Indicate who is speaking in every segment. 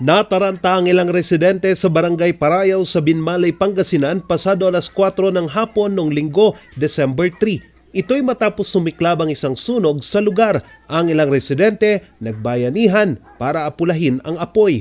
Speaker 1: Nataranta ang ilang residente sa Barangay Parayaw sa Binmalay, Pangasinan pasado alas 4 ng hapon noong Linggo, December 3. Ito'y matapos sumiklab ang isang sunog sa lugar. Ang ilang residente nagbayanihan para apulahin ang apoy.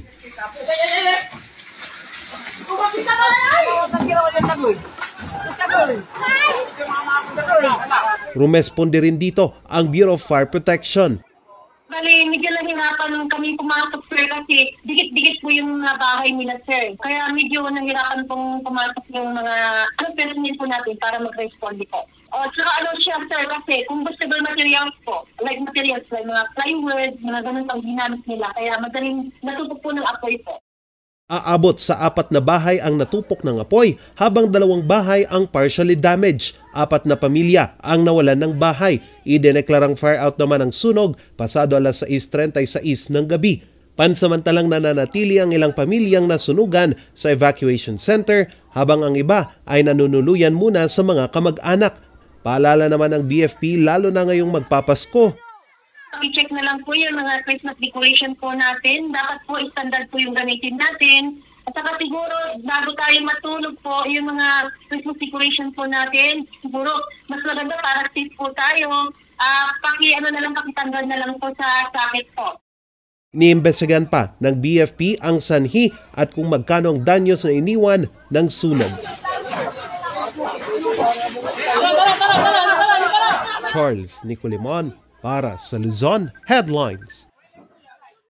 Speaker 1: Rumesponde rin dito ang Bureau of Fire Protection.
Speaker 2: Bali, medyo nahirapan kami pumasok, sir, kasi dikit-dikit po yung mga bahay nila, sir. Kaya medyo nahirapan pong pumasok yung mga personnel po natin para mag-respond po. Tsaka siya, sir, kasi combustible materials po, like materials, like mga plywood, mga ganun pang ginamit nila. Kaya madaling natupok po ng apoy po.
Speaker 1: Aabot sa 4 na bahay ang natupok ng apoy, habang 2 bahay ang partially damaged. 4 na pamilya ang nawalan ng bahay. Idineklarang fire out naman ang sunog pasado alas 6:36 ng gabi. Pansamantalang nananatili ang ilang pamilyang nasunugan sa evacuation center, habang ang iba ay nanunuluyan muna sa mga kamag-anak. Paalala naman ng BFP, lalo na ngayong magpapasko,
Speaker 2: I-check na lang po yung mga Christmas decoration po natin. Dapat po standard po yung gamitin natin. At saka siguro, bago tayo matulog po, yung mga Christmas decoration po natin, siguro mas maganda para safe po tayo. Pakitanggal na lang po sa socket po.
Speaker 1: Niimbestigahan pa ng BFP ang sanhi at kung magkano ang danyos na iniwan ng sunog. Charles Nicolimon para sa Luzon Headlines.